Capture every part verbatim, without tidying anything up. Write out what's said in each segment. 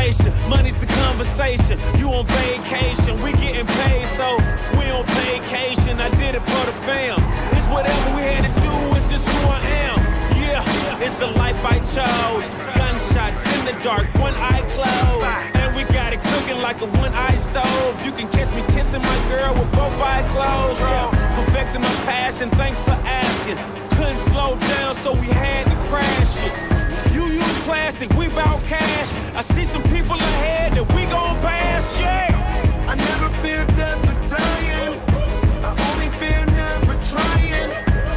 motivation, money's the conversation. You on vacation, we getting paid, so we on vacation. I did it for the fam. It's whatever we had to do, it's just who I am. Yeah, it's the life I chose. Gunshots in the dark, one eye closed, and we got it cooking like a one-eye stove. You can catch me kissing my girl with both eyes closed. Yeah, perfecting my passion, thanks for asking. Couldn't slow down, so we had to crash it. You use plastic, we bout cash. I see some people ahead that we gon' pass, yeah. I never fear death or dying. I only fear never trying.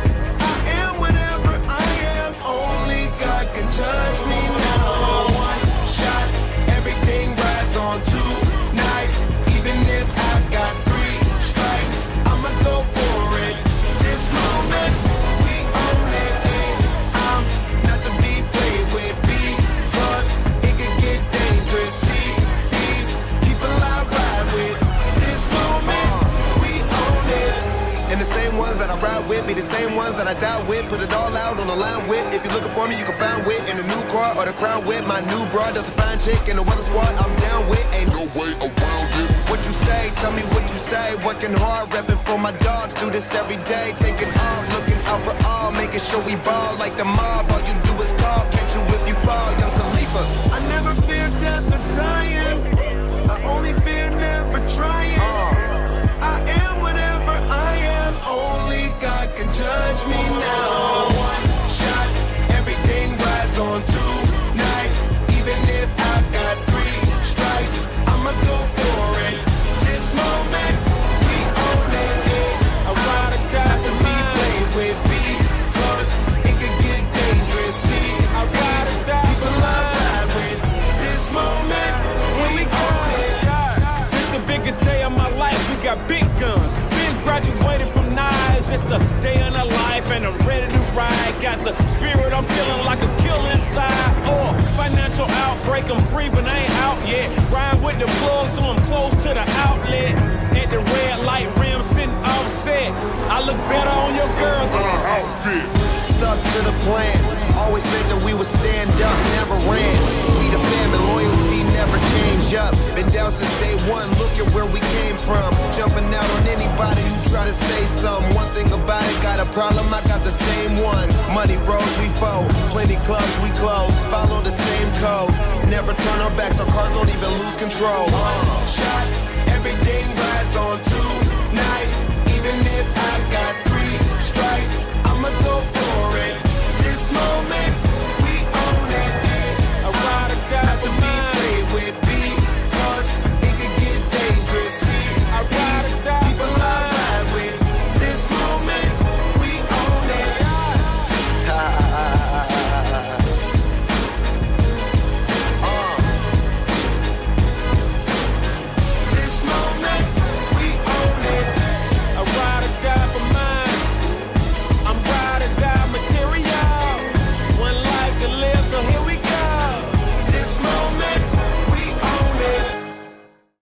I am whatever I am. Only God can judge me now. One shot, everything rides on tonight. Even if I've got three strikes, I'ma go for it. This moment, we own it. I'm not to be played with because it can get dangerous. See these people I ride with. This moment, we own it. And the same ones that I ride with be the same ones that I die with. Put it all out on the line with. If you're looking for me, you can find wit in the new car or the crown with. My new broad does a fine chick in the weather squad. I'm down with. Ain't no way around it. What you say? Tell me what you say. Working hard, repping for my dogs. Do this every day. Taking off, looking out for all. Making sure we ball like the mob. All you do is call. Catch you if you fall. Young Khalifa. I never fear death or dying. I only fear never trying. Uh. I am whatever I am. Only God can judge me now. One shot, everything rides on tonight. Even if I've got three strikes, I'ma go for it. This moment, we own it. I ride or die Not to for be mine. played with because it can get dangerous. See, I ride these or die for people I mine. ride with. This moment, Here we we go. own it. This the biggest day of my life. We got big guns. Been graduated from knives. It's the day in our life, and I'm ready to ride. Got the spirit, I'm feeling like a kill inside. Or financial outbreak, I'm free, but I ain't out yet. Ride with the plug, so I'm close to the outlet. At the red light rim, sitting offset. I look better on your girl than an outfit. Stuck to the plan. Always said that we would stand up, never ran. We the family, loyalty never change up. Been down since day one, look at where we came from. Jumping out on anybody who try to say something. One thing about it, got a problem, I got the same one. Money rolls, we fold. Plenty clubs, we close. Follow the same code. Never turn our backs, our cars don't even lose control. One shot,